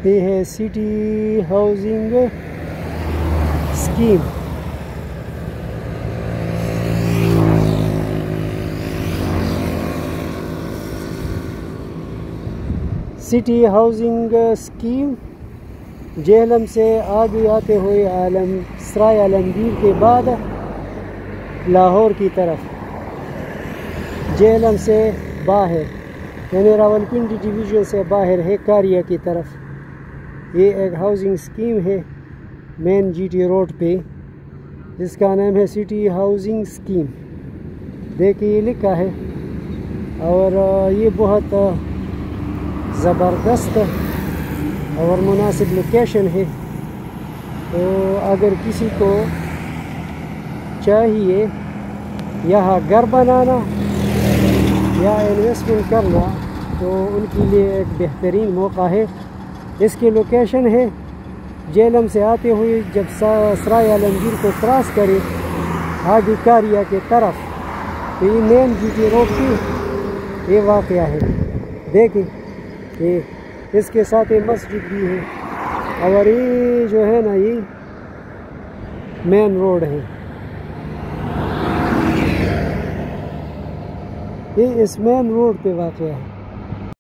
یہ ہے city housing scheme. City housing scheme Jhelum سے آگے آتے ہوئے سرائے عالمگیر کے بعد لاہور کی طرف، جہلم سے باہر یعنی راولپنڈی ڈویژن سے باہر ہے کاریا کی طرف. یہ ایک ہاؤسنگ اسکیم ہے مین جی ٹی روڈ پہ، جس کا نام ہے سٹی ہاؤسنگ اسکیم. دیکھیے یہ لکھا ہے، اور یہ بہت زبردست اور مناسب لوکیشن ہے. تو اگر کسی کو چاہیے یہاں گھر بنانا یا انویسٹمنٹ کرنا تو ان کے لیے ایک بہترین موقع ہے. اس کی لوکیشن ہے جہلم سے آتے ہوئے جب سرائے عالمگیر کو کراس کرے آگے کاریا کے طرف، تو یہ مین جی ٹی روڈ کی یہ واقعہ ہے. دیکھیں یہ اس کے ساتھ یہ مسجد بھی ہے، اور یہ جو ہے نا یہ مین روڈ ہے. یہ اس مین روڈ پہ واقع ہے.